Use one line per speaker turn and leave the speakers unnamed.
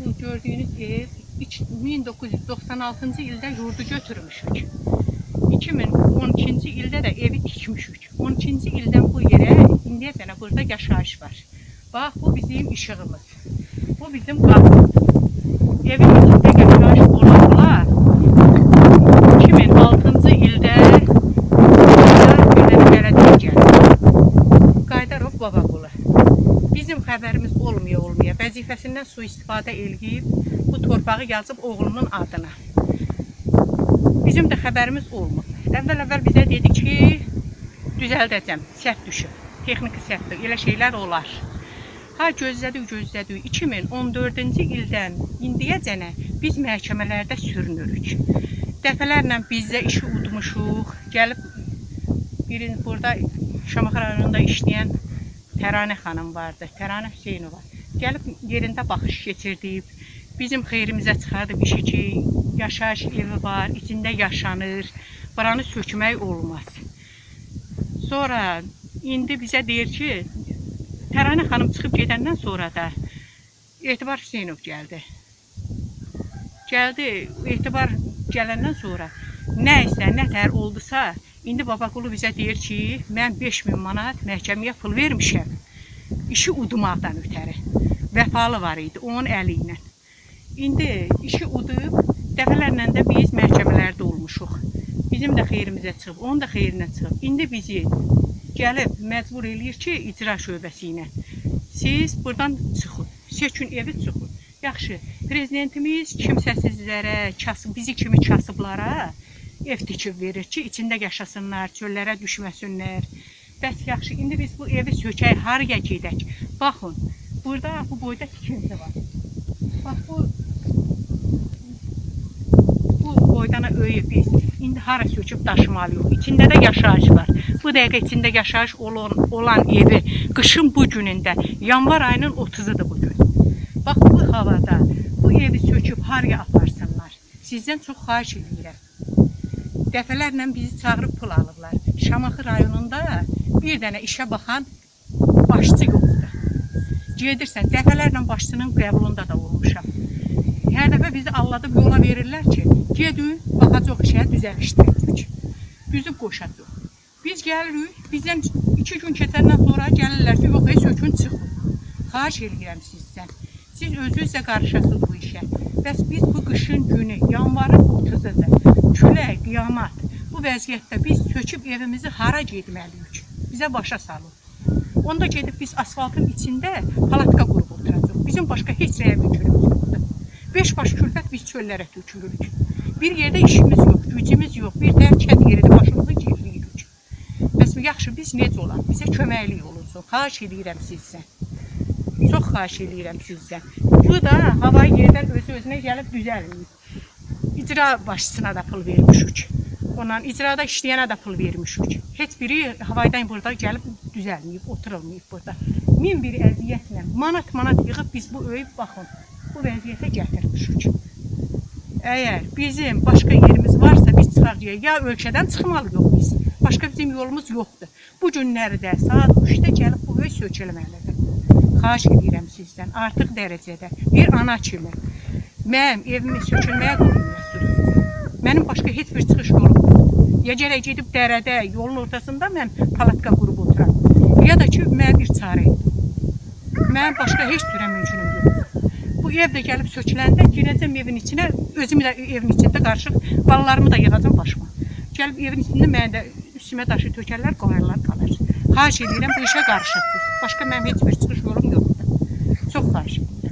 bu gördüyünüz ev 1996-cı ildə yurdu götürmüşük. 2012-ci ildə də evi tikmişük. 12-ci ildən bu yerə indiyəcənə burada yaşayış var. Bax, bu bizim işığımız. Bu bizim qapımız. Evin içində yaşayış olanlar 2006-cı ildə bir dənə bələdiyyə gəldi. Qaydarov Babaqulu. Bizim xəbərimiz olmaya, vəzifəsindən sui-istifadə eləyib, bu torpağı yazıb oğlunun adına. Bizim də xəbərimiz olmur. Əvvəl bizə dedi ki, düzəldəcəm, səhv düşüb, texniki səhvdir, elə şeylər olar. Ha, gözlədik. 2014-cü ildən indiyəcənə biz məhkəmələrdə sürünürük. Dəfələrlə bizdə işi udmuşuq, gəlib burada Şamaxı rayonunda işləyən Təranə xanım vardı, Təranə Hüseynova. Gəlib yerində baxış keçirdib, bizim xeyrimizə çıxardıb işi ki, yaşayış evi var, içində yaşanır, buranı sökmək olmaz. Sonra indi bizə deyir ki, Təranə xanım çıxıb gedəndən sonra da Etibar Hüseynov gəldi. Etibar gələndən sonra nə tər oldusa, indi Babaqulu bizə deyir ki, mən 5000 manat məhkəməyə pul vermişəm, işi udmaqdan ötəri. Vəfalı var idi, onun əli ilə. İndi işi udub, dəfələrlə də biz məhkəmələrdə olmuşuq. Bizim də xeyrimizə çıxıb, onun da xeyrinə çıxıb. İndi bizi gəlib məcbur eləyir ki, icra şöbəsi ilə. Siz buradan çıxın, sökün evi çıxın. Yaxşı, prezidentimiz kimsəsizlərə, bizi kimi kasıblara ev tikib verir ki, içində yaşasınlar, çöllərə düşməsinlər. Bəs yaxşı, indi biz bu evi sökək, haraya gedək? Baxın, burada bu boyda tikinti var. Bax, bu boydana öyüb biz. İndi hara söküb daşımalıyıq. İçində də yaşayış var. Bu dəqiqə içində yaşayış olan evi qışın bu günündə, yanvar ayının 30-udur bugün. Bax, bu havada bu evi söküb haraya aparsınlar? Sizdən çox xahiş edirəm. Dəfələrlə bizi çağırıb pul alıblar. Şamaxı rayonunda bir dənə işə baxan başçı yoxdur. Gedirsən, dəfələrlə başçının qəbulunda da olmuşam. Hər dəfə bizi alladıb yola verirlər ki, gedin, baxacaq işə düzəlişdirəcək. Düzüb qoşacaq. Biz gəlirik, bizdən 2 gün keçəndən sonra gəlirlər ki, yox, sökün çıxın. Xahiş edirəm sizdən. Siz özünüzlə qarışasınız bu işə. Bəs biz bu qışın günü, yanvarın 30-udur, külək, qiyamət, bu vəziyyətdə biz söküb evimizi hara getməliyik? Bizə başa salın. Onda gedib biz asfaltın içində palatka qurub oturacaq. Bizim başqa heç nəyə mümkünümüz yoxdur. 5 baş külfət biz çöllərə tökülürük. Bir yerdə işimiz yox, gücümüz yox, bir tər kənd yerində başımızı girliyirik. Bəs yaxşı, biz necə olaq? Bizə köməklik olunsun. Xahiş edirəm sizdən. Çox xahiş edirəm sizdən. Bu da havayı yerdən özü-özünə gəlib düzəlməyib. İcra başçısına da pul vermişik. Ondan icrada işləyənə də pul vermişik. Heç biri havaydan burada gəlib düzəlməyib, oturulmayıb burada. Min bir əziyyətlə, manat yığıb biz bu öyüb baxın, bu vəziyyətə gətirmişik. Əgər bizim başqa yerimiz varsa biz çıxacağıq, ya ölkədən çıxmalıyıq biz. Başqa bizim yolumuz yoxdur. Bu günlərdə saat 3-də gəlib bu öy sökülməlidir. Xahiş edirəm sizdən, artıq dərəcədə bir ana kimi mənim evimi sökülməyə qoymuyorsunuz. Mənim başqa heç bir çıxış yolum yoxdur. Ya gərək gedib dərədə, yolun ortasında mən palatka qurub oturam. Ya da ki, mən bir çarə edim. Mənim başqa heç cürə mümkünüm yoxdur. Bu ev də gəlib söküləndə girəcəm evin içinə, özümü də evin içində qarışıq, balalarımı da yığacam başıma. Gəlib evin içində mənə də üstümə daşı tökərlər, qoyarlar qalır. Xahiş edirəm, bu işə qarışırsınız. Başqa mənim heç bir çıxış yolum yoxdur. Çox xahiş edirəm.